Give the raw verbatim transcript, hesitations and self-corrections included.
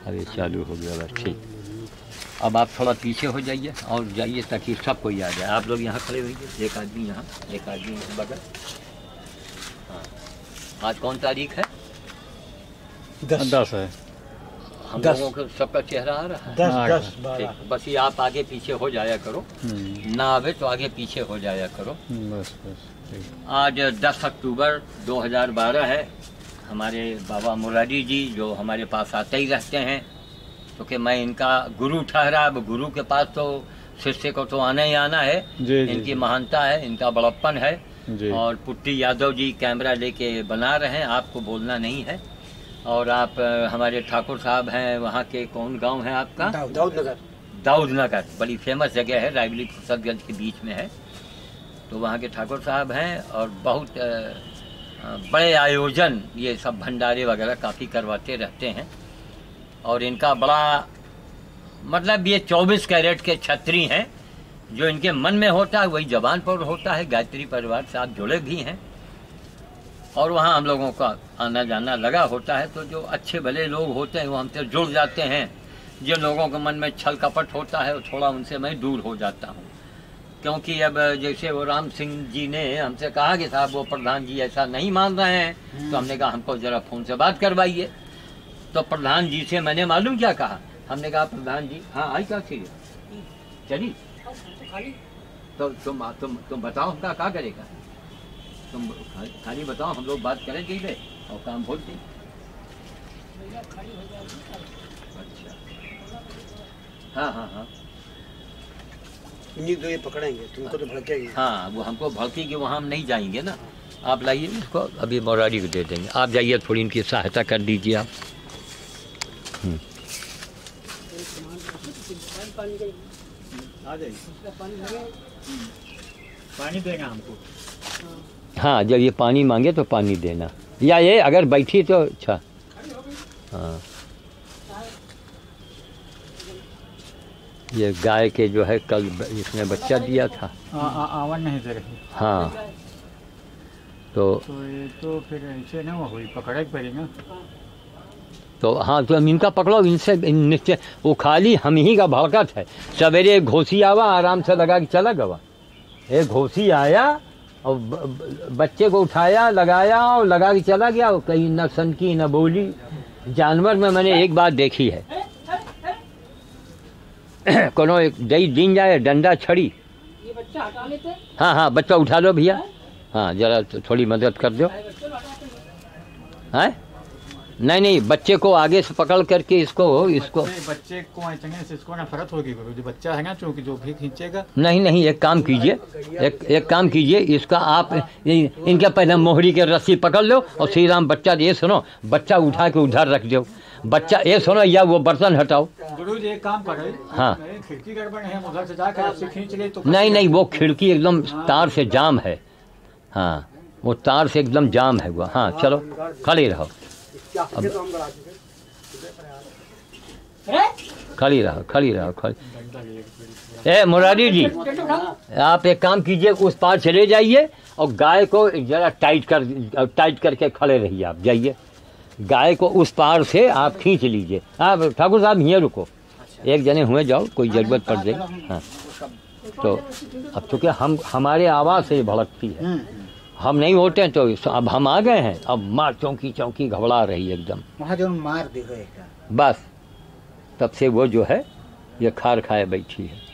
अरे चालू हो गया बस, ठीक। अब आप थोड़ा पीछे हो जाइए और जाइए ताकि सब कोई आ जाए। आप लोग यहाँ खड़े होइए, एक आदमी यहाँ, एक आदमी बगल। हाँ, आज कौन तारीख है? दस दस है। हम लोगों को सबका चेहरा आ रहा है। दस दस बारह। बस ये आप आगे पीछे हो जाया करो, ना आवे तो आगे पीछे हो जाया करो। बस बस। आज दस अक्टूबर दो हज़ार बारह है। हमारे बाबा मुरारी जी जो हमारे पास आते ही रहते हैं, क्योंकि तो मैं इनका गुरु ठहरा। अब गुरु के पास तो शिष्य को तो आना ही आना है। जी, इनकी जी, महानता है, इनका बड़प्पन है। जी। और पुट्टी यादव जी कैमरा लेके बना रहे हैं, आपको बोलना नहीं है। और आप हमारे ठाकुर साहब हैं, वहाँ के कौन गांव है आपका? दाऊद नगर। दाऊद नगर बड़ी फेमस जगह है, रायबली फुर्सतगंज के बीच में है। तो वहाँ के ठाकुर साहब हैं और बहुत बड़े आयोजन ये सब भंडारे वगैरह काफ़ी करवाते रहते हैं। और इनका बड़ा मतलब ये चौबीस कैरेट के छत्री हैं। जो इनके मन में होता है वही जबान पर होता है। गायत्री परिवार से आप जुड़े भी हैं और वहाँ हम लोगों का आना जाना लगा होता है। तो जो अच्छे भले लोग होते हैं वो हमसे जुड़ जाते हैं। जिन लोगों के मन में छल कपट होता है वो थोड़ा उनसे मैं दूर हो जाता हूँ। क्योंकि अब जैसे वो राम सिंह जी ने हमसे कहा कि साहब वो प्रधान जी ऐसा नहीं मान रहे हैं, तो हमने कहा हमको ज़रा फ़ोन से बात करवाइए। तो प्रधान जी से मैंने मालूम क्या कहा, हमने कहा प्रधान जी हाँ आई क्या चीज चली तो तुम तुम तुम बताओ हमका क्या करेगा, तुम खाली बताओ, हम लोग बात करें कहीं पे और काम भूल दें। अच्छा हाँ हाँ हाँ इन्हीं दो ये पकड़ेंगे, तुमको तो भड़केगी। हाँ वो हमको भड़केगी, वहाँ हम नहीं जाएंगे ना। आप लाइए इसको, अभी मुरारी को दे देंगे। आप जाइए थोड़ी इनकी सहायता कर दीजिए आप। पानी देगा हमको। हाँ जब ये पानी मांगे तो पानी देना, या ये अगर बैठी तो अच्छा। हाँ ये गाय के जो है कल इसने बच्चा दिया था। आवन नहीं दे रही। हाँ तो तो ये तो फिर ऐसे ना हुई, पकड़े पड़ेगा। तो हाँ तो इनका पकड़ो, इनसे निश्चय वो खाली हम ही का भड़कत है। सवेरे एक घोसी आवा आराम से लगा के चला गवा, एक घोसी आया और बच्चे को उठाया लगाया और लगा के चला गया। कहीं न सनकी न बोली। जानवर में मैंने एक बात देखी है, कोनो एक दही दिन जाए डंडा छड़ी। ये बच्चा हटा लेते। हाँ हाँ बच्चा उठा लो भैया, हाँ जरा थोड़ी मदद कर दो। हैं नहीं नहीं बच्चे को आगे से पकड़ करके इसको इसको बच्चे, बच्चे को से इसको नफरत होगी, जो बच्चा है ना चूंकि जो भी खींचेगा। नहीं नहीं एक काम कीजिए, एक एक काम कीजिए इसका आप इनके पहले मोहरी के रस्सी पकड़ लो और श्री राम बच्चा ये सुनो, बच्चा उठा के उधर रख दो। बच्चा ये सुनो या वो बर्तन हटाओ। गुरु जी एक काम करे, हाँ खिड़की गड़बड़ है, उधर से जाकर रस्सी खींच ले तो। नहीं नहीं वो खिड़की एकदम तार से जाम है। हाँ वो तार से एकदम जाम है वो। हाँ चलो खड़ी रहो, खड़ी रहो खड़ी रहो खड़ी। ए मुरारी जी आप एक काम कीजिए, उस पार चले जाइए और गाय को जरा टाइट कर टाइट करके खड़े रहिए। आप जाइए, गाय को उस पार से आप खींच लीजिए। आप ठाकुर साहब यहाँ रुको, एक जने हुए जाओ, कोई जरूरत पड़ जाए। हाँ तो अब चूँकि हम हमारे आवाज़ से भड़कती है, हम नहीं होते हैं तो अब हम आ गए हैं। अब मार चौंकी चौंकी घबरा रही है एकदम। वहाँ जो मार देगा बस तब से वो जो है ये खार खाए बैठी है।